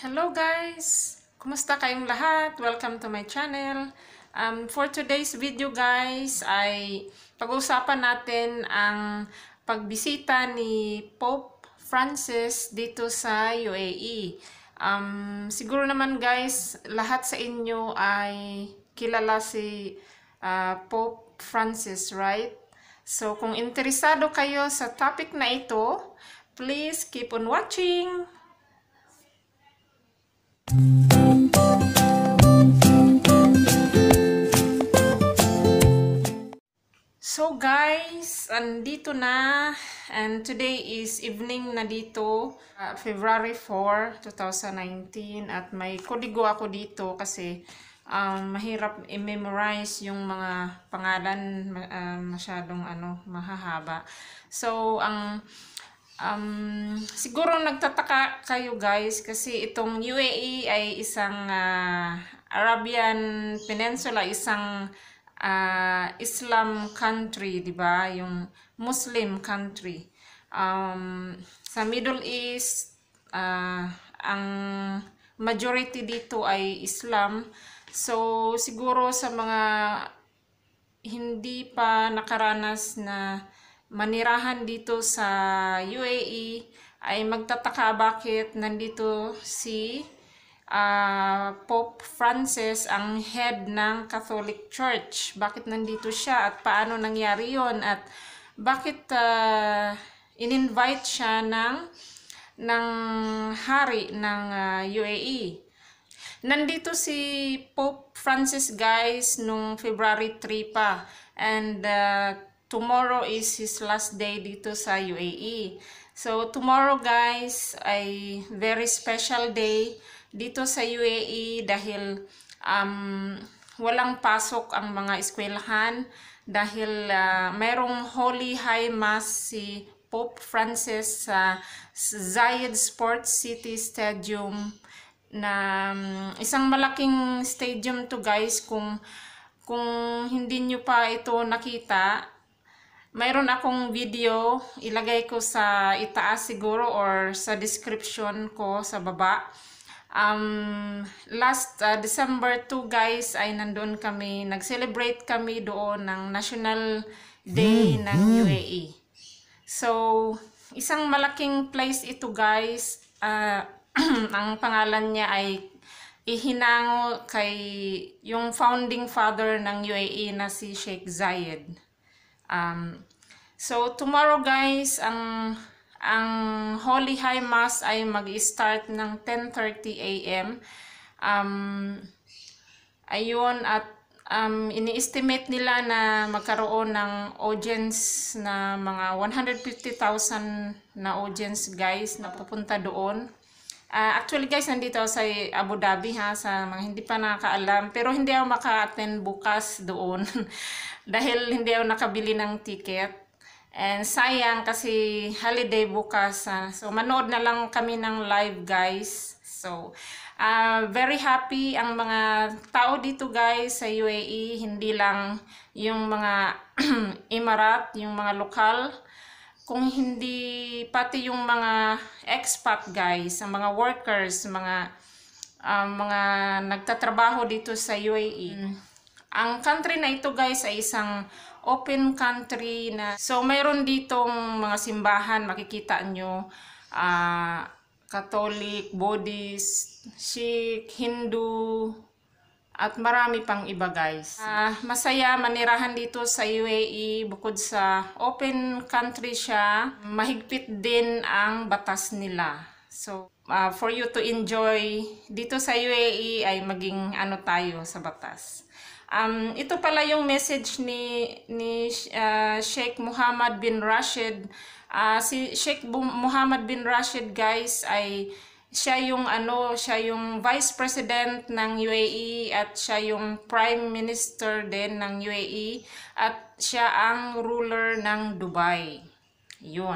Hello guys! Kumusta kayong lahat? Welcome to my channel. For today's video guys ay pag-uusapan natin ang pagbisita ni Pope Francis dito sa UAE. Siguro naman guys, lahat sa inyo ay kilala si Pope Francis, right? So kung interesado kayo sa topic na ito, please keep on watching! So guys, andito na and today is evening na dito, February 4, 2019 at may kodigo ako dito kasi mahirap i-memorize yung mga pangalan, masyadong mahahaba. So siguro nagtataka kayo guys kasi itong UAE ay isang Arabian Peninsula, isang Islam country, di ba? Yung Muslim country. Sa Middle East, ang majority dito ay Islam. So, siguro sa mga hindi pa nakaranas na manirahan dito sa UAE, ay magtataka bakit nandito si Pope Francis, ang head ng Catholic Church. Bakit nandito siya at paano nangyari yon at bakit in-invite siya ng hari ng UAE. Nandito si Pope Francis guys nung February 3 pa and tomorrow is his last day dito sa UAE. So tomorrow guys ay very special day dito sa UAE dahil walang pasok ang mga eskwelahan dahil mayroong Holy High Mass si Pope Francis sa Zayed Sports City Stadium na isang malaking stadium to guys. Kung hindi nyo pa ito nakita, mayroon akong video, ilagay ko sa itaas siguro or sa description ko sa baba. Last December 2 guys ay nandun kami, nag-celebrate kami doon ng National Day ng UAE. So, isang malaking place ito guys. Ang pangalan niya ay ihinango kay yung founding father ng UAE na si Sheikh Zayed. So, tomorrow guys, ang Holy High Mass ay mag-start ng 10:30 AM. Ayun, at ini-estimate nila na magkaroon ng audience na mga 150,000 na audience guys na pupunta doon. Actually guys, nandito sa Abudhabi ha, sa mga hindi pa nakakaalam. Pero hindi ako maka-attend bukas doon dahil hindi ako nakabili ng ticket. And sayang kasi holiday bukas. So manood na lang kami ng live guys. So very happy ang mga tao dito guys sa UAE. Hindi lang yung mga Emirat, yung mga lokal. Kung hindi pati yung mga expat guys, ang mga workers, mga nagtatrabaho dito sa UAE. Ang country na ito guys ay isang open country na so mayroon ditong mga simbahan, makikita nyo, Catholic, Buddhist, Sheikh, Hindu, at marami pang iba guys. Masaya manirahan dito sa UAE. Bukod sa open country siya, mahigpit din ang batas nila. So for you to enjoy dito sa UAE ay maging tayo sa batas. Ito pala yung message ni Sheikh Mohammad bin Rashid. Si Sheikh Mohammad bin Rashid guys ay siya yung Vice President ng UAE at siya yung Prime Minister din ng UAE at siya ang ruler ng Dubai. Yun.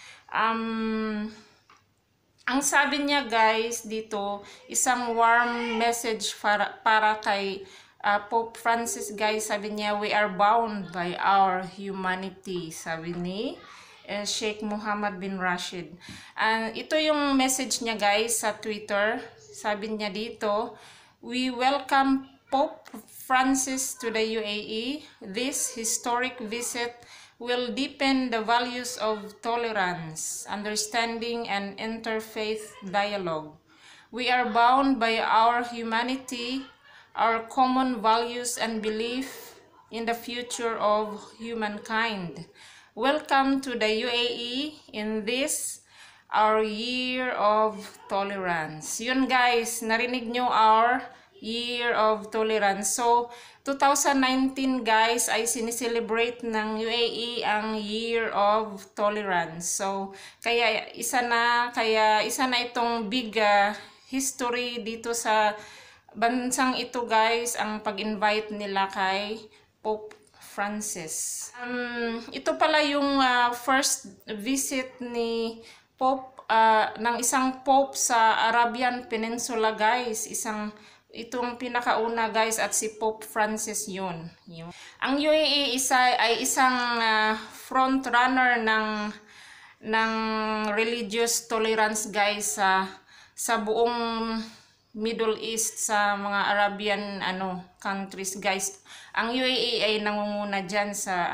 Ang sabi niya guys dito, isang warm message para kay Pope Francis guys. Sabi niya, we are bound by our humanity, sabi ni Sheikh Mohammad bin Rashid. Ito yung message niya guys sa Twitter. sabi niya dito, "We welcome Pope Francis to the UAE. This historic visit will deepen the values of tolerance, understanding, and interfaith dialogue. We are bound by our humanity, our common values, and belief in the future of humankind. Welcome to the UAE in this our year of tolerance." Yun guys, narinig nyo, our year of tolerance. So 2019 guys ay sinicelebrate ng UAE ang year of tolerance. So kaya isa na itong big history dito sa bansang ito guys, ang pag-invite nila kay Pope Francis. Ito pala yung first visit ni Pope, ng isang Pope sa Arabian Peninsula guys. Itong pinakauna guys, at si Pope Francis yun. Ang UAE ay isang front runner ng religious tolerance guys sa buong Middle East, sa mga Arabian countries guys. Ang UAE ay nangunguna dyan sa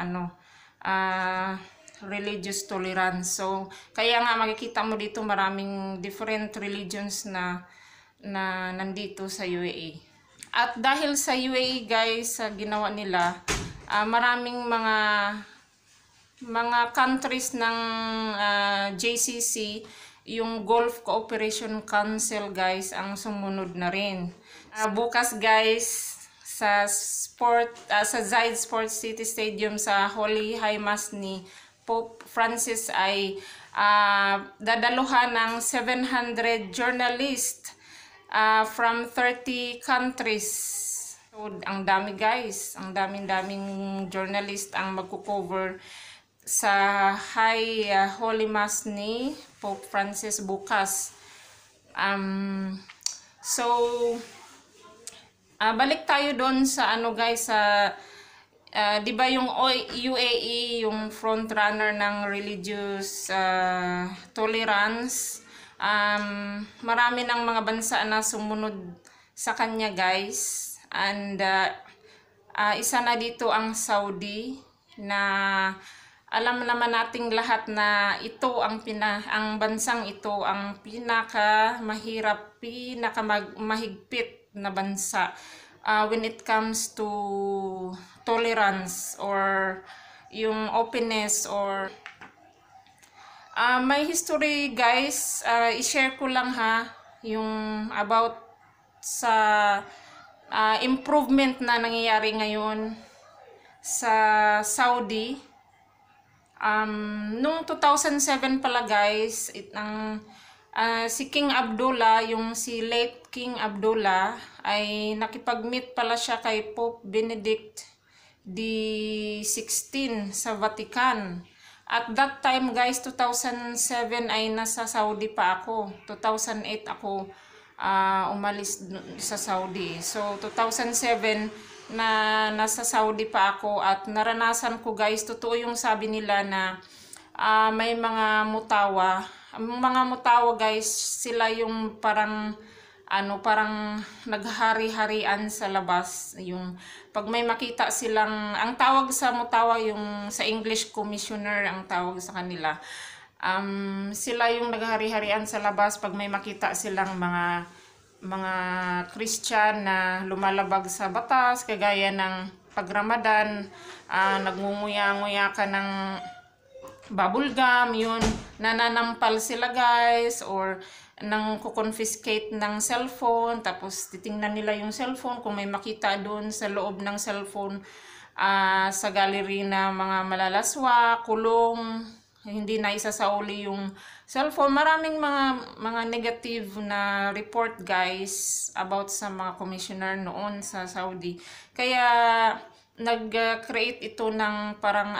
religious tolerance. So kaya nga makikita mo dito maraming different religions na nandito sa UAE. At dahil sa UAE guys, sa ginawa nila, maraming mga countries ng JCC, yung Gulf Cooperation Council guys, ang sumunod na rin. Bukas guys, sa Zayed Sports City Stadium, sa Holy High Mass ni Pope Francis ay dadaluhan ng 700 journalists from 30 countries. So ang dami guys, ang daming journalist ang magko-cover sa Holy Mass ni Pope Francis bukas. So balik tayo doon sa guys, di ba yung UAE yung front runner ng religious tolerance. Marami ng mga bansa na sumunod sa kanya guys, and isa na dito ang Saudi, na alam naman nating lahat na ito ang bansang ito ang pinakamahirap, mahigpit na bansa when it comes to tolerance or yung openness or may history guys. I-share ko lang yung about sa improvement na nangyayari ngayon sa Saudi. Noong 2007 pala guys, si King Abdullah, si late King Abdullah, ay nakipag-meet pala siya kay Pope Benedict XVI sa Vatican. At that time guys, 2007 ay nasa Saudi pa ako. 2008 ako umalis sa Saudi. So 2007 na nasa Saudi pa ako, at naranasan ko guys, totoo yung sabi nila na may mga mutawa. Ang mga mutawa guys, sila yung parang naghari-harian sa labas. Yung pag may makita silang, ang tawag sa mutawa, yung sa English commissioner ang tawag sa kanila. Sila yung naghari-harian sa labas pag may makita silang mga Christian na lumalabag sa batas, kagaya ng pag Ramadan, nagngunguya-nguya ka ng bubble gum, yun, nananampal sila guys, or nang kukonfiscate ng cellphone, tapos titingnan nila yung cellphone kung may makita doon sa loob ng cellphone, sa gallery na mga malalaswa, kulong, hindi na isasauli yung cellphone. Maraming mga negative na report guys about sa mga commissioner noon sa Saudi. Kaya nag-create ito ng parang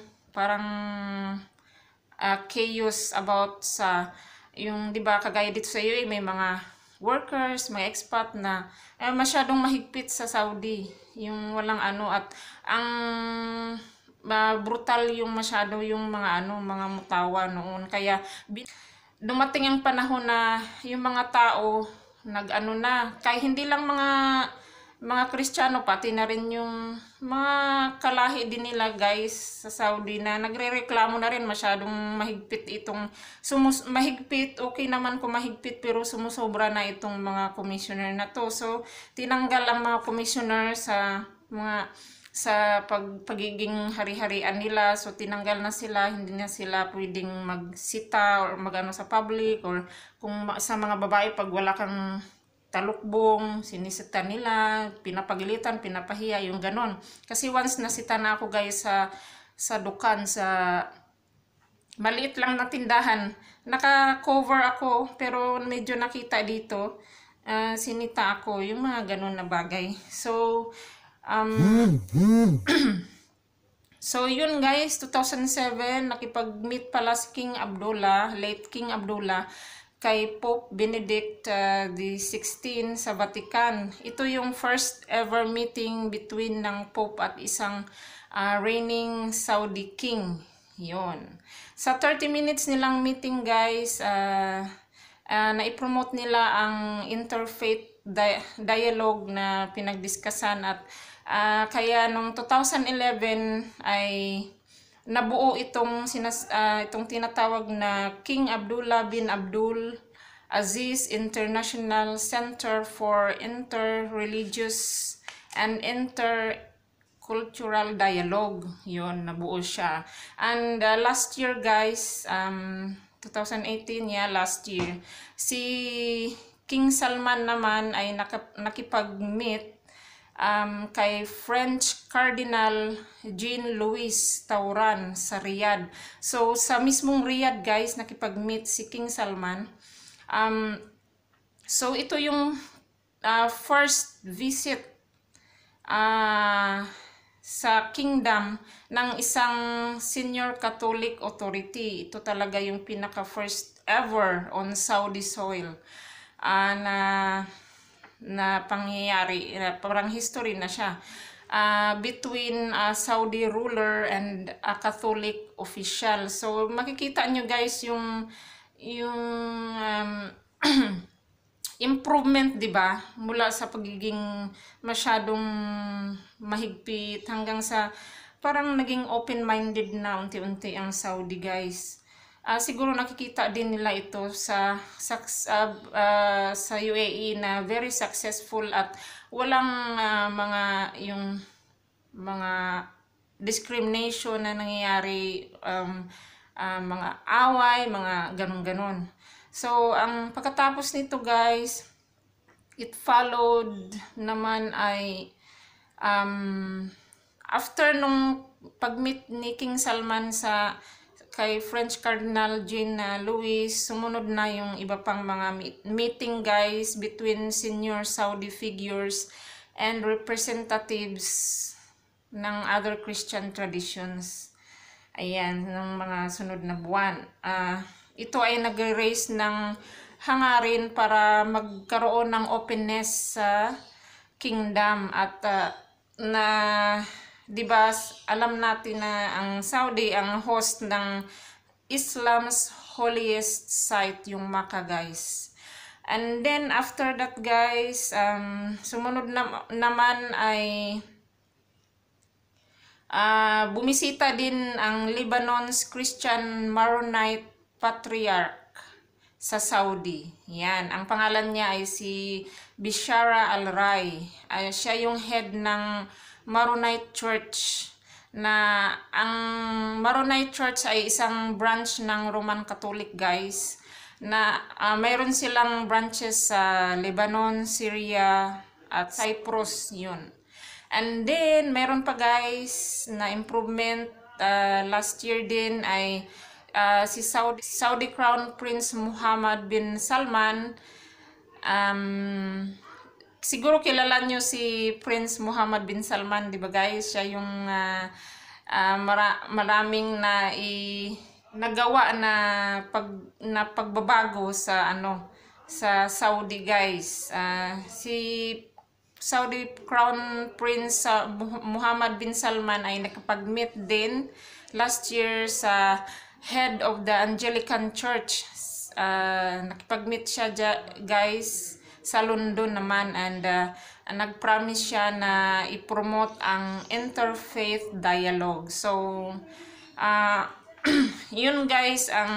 chaos about sa yung, di ba, kagaya dito sa UAE, may mga workers, may expat na masyadong mahigpit sa Saudi. Yung walang at ang brutal yung masyado yung mga mga mutawa noon. Kaya dumating ang panahon na yung mga tao nag-ano na. Kaya hindi lang mga Kristiyano, pati na rin yung mga kalahi din nila guys sa Saudi na nagrereklamo na rin, masyadong mahigpit itong mahigpit, okay naman kung mahigpit, pero sumusobra na itong mga commissioner na to. So tinanggal ang mga commissioner sa pagiging hari-harian nila. So tinanggal na sila, hindi na sila pwedeng magsita or magano sa public, or kung sa mga babae pag wala kang talukbong, sinisita nila, pinapagilitan, pinapahiya, yung ganon. Kasi once nasita na ako guys sa dukan, sa maliit lang na tindahan, naka-cover ako, pero medyo nakita dito, sinita ako, yung mga ganon na bagay. So, so yun guys, 2007, nakipag-meet pala si King Abdullah, late King Abdullah, kay Pope Benedict the 16 sa Vatican. Ito yung first ever meeting between ng Pope at isang reigning Saudi King. Yun. Sa 30 minutes nilang meeting guys, na-promote nila ang interfaith dialogue na pinagdiskasan, at kaya nung 2011 ay nabuo itong tinatawag na King Abdullah bin Abdul Aziz International Center for Inter-Religious and Intercultural Dialogue. Yun, nabuo siya. And last year guys, 2018, last year, si King Salman naman ay nakipag-meet kay French Cardinal Jean-Louis Tauran sa Riyadh. So sa mismong Riyadh guys, nakipag-meet si King Salman. So ito yung first visit sa kingdom ng isang senior Catholic authority. Ito talaga yung pinaka first ever on Saudi soil na pangyayari, parang history na siya, between a Saudi ruler and a Catholic official. So makikita nyo guys yung improvement, di ba? Mula sa pagiging masyadong mahigpit hanggang sa parang naging open-minded na unti-unti ang Saudi guys. Siguro nakikita din nila ito sa UAE na very successful at walang mga discrimination na nangyayari, mga away, mga ganon-ganon. So ang pagkatapos nito guys, it followed naman ay after nung pag-meet ni King Salman kay French Cardinal Jean-Louis, sumunod na yung iba pang mga meeting guys between senior Saudi figures and representatives ng other Christian traditions. Ayan, ng mga sunod na buwan. Ito ay nag-raise ng hangarin para magkaroon ng openness sa kingdom, at diba, alam natin na ang Saudi ang host ng Islam's holiest site, yung Makkah guys. And then after that guys, sumunod naman ay bumisita din ang Lebanon's Christian Maronite Patriarch sa Saudi. Yan, ang pangalan niya ay si Bishara Al-Rai. Siya yung head ng Maronite Church, na ang Maronite Church ay isang branch ng Roman Catholic guys, na mayroon silang branches sa Lebanon, Syria at Cyprus yun. And then meron pa guys na improvement last year din ay si Saudi Crown Prince Mohammad bin Salman. Siguro kilala nyo si Prince Mohammad bin Salman, di ba guys? Siya yung maraming nagawa na pagbabago sa Saudi guys. Si Saudi Crown Prince Mohammad bin Salman ay nakapag-meet din last year sa head of the Anglican Church. Nakipag-meet siya guys sa London naman, and nag-promise siya na i-promote ang interfaith dialogue. So yun guys ang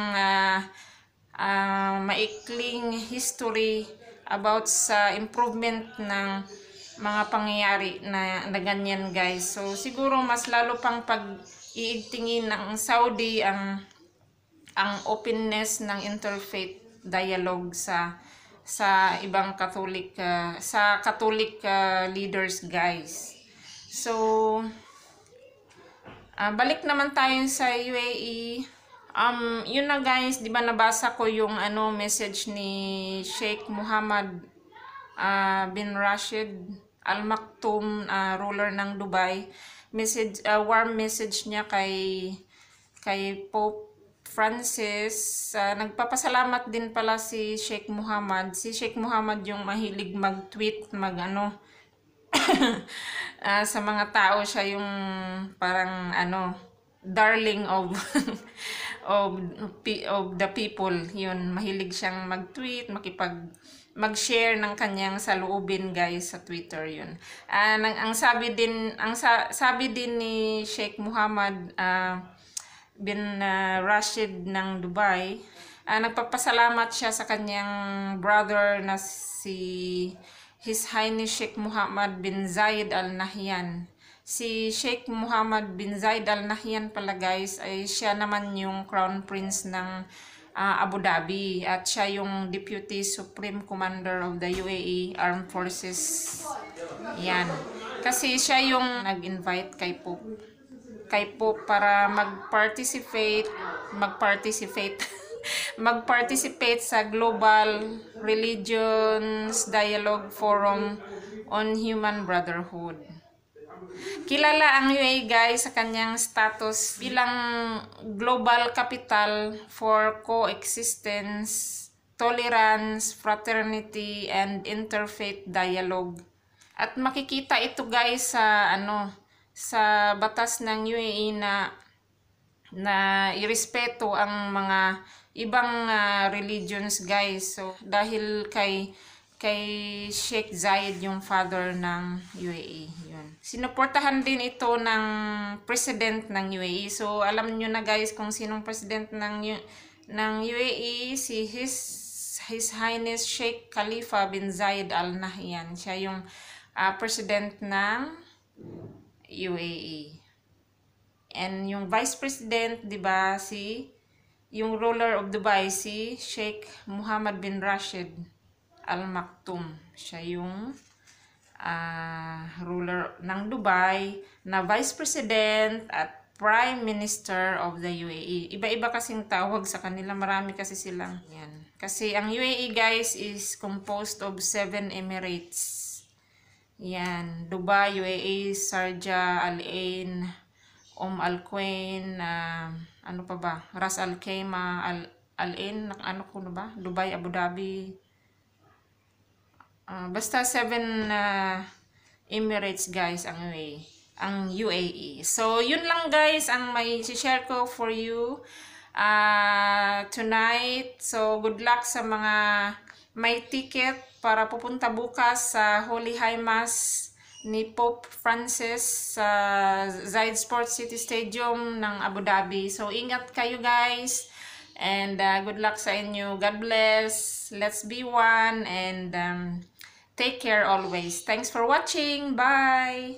maikling history about sa improvement ng mga pangyayari na ganyan guys. So siguro mas lalo pang pag-iigtingin ng Saudi ang openness ng interfaith dialogue sa ibang Catholic leaders guys. So balik naman tayo sa UAE. Yun na guys, di ba nabasa ko yung message ni Sheikh Mohammad bin Rashid Al Maktoum, ruler ng Dubai. Warm message niya kay Pope Francis. Nagpapasalamat din pala si Sheikh Mohammad. Si Sheikh Mohammad yung mahilig mag-tweet, sa mga tao. Siya yung parang darling of of the people. Yun, mahilig siyang mag-tweet, mag-share ng kanyang saloobin guys sa Twitter. Yun. Ang sabi din ni Sheikh Mohammad bin Rashid ng Dubai, nagpapasalamat siya sa kanyang brother na si His Highness Sheikh Mohammad bin Zayed Al Nahyan. Si Sheikh Mohammad bin Zayed Al Nahyan pala guys ay siya naman yung Crown Prince ng Abu Dhabi, at siya yung Deputy Supreme Commander of the UAE Armed Forces. Yan. Kasi siya yung nag-invite kay Pope para mag-participate sa Global Religions Dialogue Forum on Human Brotherhood. Kilala ang UAE guys sa kanyang status bilang global capital for coexistence, tolerance, fraternity, and interfaith dialogue. At makikita ito guys sa batas ng UAE na irespeto ang mga ibang religions guys. So dahil kay Sheikh Zayed yung father ng UAE. Yun. Sinuportahan din ito ng president ng UAE. So alam nyo na guys kung sinong president ng UAE, si His Highness Sheikh Khalifa bin Zayed Al Nahyan. Siya yung president ng UAE. And yung vice president, 'di ba, yung ruler of Dubai, si Sheikh Mohammad bin Rashid Al Maktoum. Siya yung ruler ng Dubai na vice president at prime minister of the UAE. Iba-iba kasing tawag sa kanila, marami kasi silang yan. Kasi ang UAE guys is composed of 7 emirates. Yan, Dubai, UAE, Sharjah, Al Ain, Al Quwain, ano pa ba? Ras Al Khaimah, Al Ain, Dubai, Abu Dhabi. Basta 7 emirates guys ang UAE. So yun lang guys ang may share ko for you tonight. So good luck sa mga may ticket para pupunta bukas sa Holy High Mass ni Pope Francis sa Zayed Sports City Stadium ng Abu Dhabi. So ingat kayo guys, and good luck sa inyo. God bless. Let's be one, and take care always. Thanks for watching. Bye.